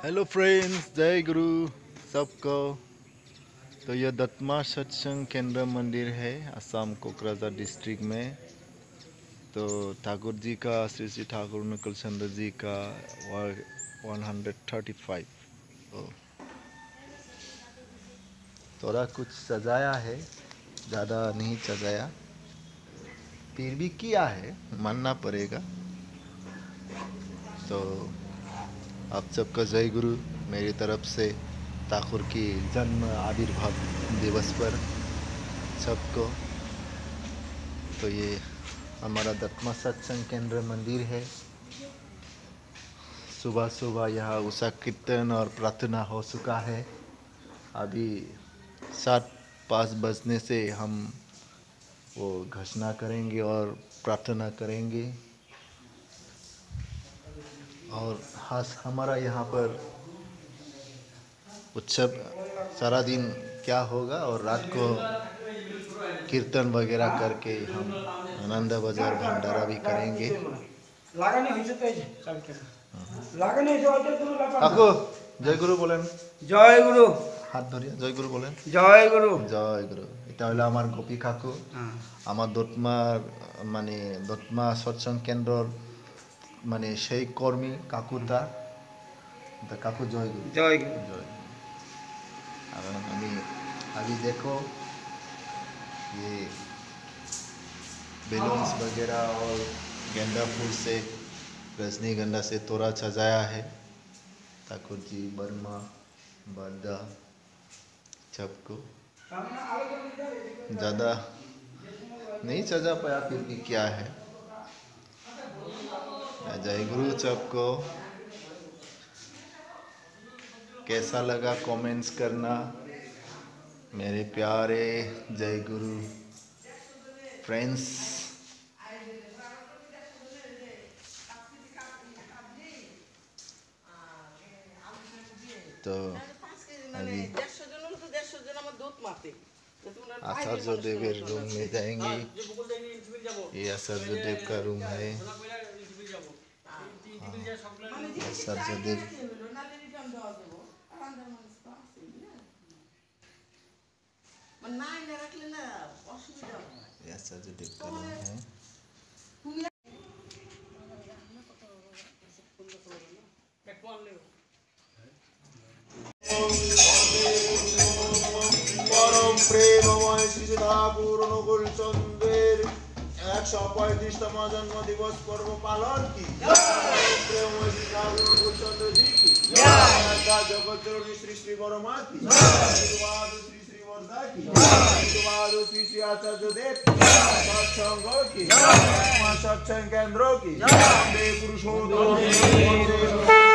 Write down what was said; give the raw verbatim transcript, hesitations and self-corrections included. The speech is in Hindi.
हेलो फ्रेंड्स, जय गुरु सबको। तो यह दत्मा सत्संग केंद्र मंदिर है असम कोकराझार डिस्ट्रिक्ट में। तो ठाकुर जी का, श्री श्री ठाकुर नकुल चंद्र जी का वन हंड्रेड थर्टी फाइव। तो थोड़ा कुछ सजाया है, ज़्यादा नहीं सजाया, फिर भी किया है, मानना पड़ेगा। तो आप सबका जय गुरु मेरी तरफ से ठाकुर की जन्म आविर्भाव दिवस पर सबको। तो ये हमारा दत्मा सत्संग केंद्र मंदिर है। सुबह सुबह यहाँ उषा कीर्तन और प्रार्थना हो चुका है। अभी सात पाँच बजने से हम वो घोषणा करेंगे और प्रार्थना करेंगे। और खास हमारा यहाँ पर उत्सव सारा दिन क्या होगा, और रात को कीर्तन वगैरह करके हम आनंद बाजार भंडारा भी करेंगे। काकू जय गुरु बोलें। जय गुरु। हाथ धरिया जय गुरु बोलें। जय गुरु। जय गुरु। এটা হলো আমার গোপী কাকু, আমার দত্মার মানে দত্মা সৎসঙ্গ কেন্দ্রর মানে সেই কর্মী কাকুদা। काकू जय गुरु। जय गुरु। जय। अभी अभी देखो ये बैलून्स वगैरह और गेंदा फूल से, रजनीगंधा से तोड़ा सजाया है। ठाकुर जी, बर्मा, बर्दा सबको ज़्यादा नहीं सजा पाया, फिर भी क्या है। जय गुरु सबको। कैसा लगा कमेंट्स करना मेरे प्यारे जय गुरु फ्रेंड्स। तो अभी आचार्य देव रूम में जाएंगे। ये आचार्य देव का रूम है। आचार्य देव आचार्य देव का रूम है। परम प्रेममय श्री ठाकुर नकुल चंद्रेर एक सौ पैंतीसतम जन्म दिवस पर्व पालन की प्रेममय श्री ठाकुर नकुल चंद्र जी की जगत जोड़ी श्री श्री बरमा की श्री श्री वर्धा की श्री श्री आचार्य देव सत्संग की सत्संग केंद्रों की पुरुषोत्तम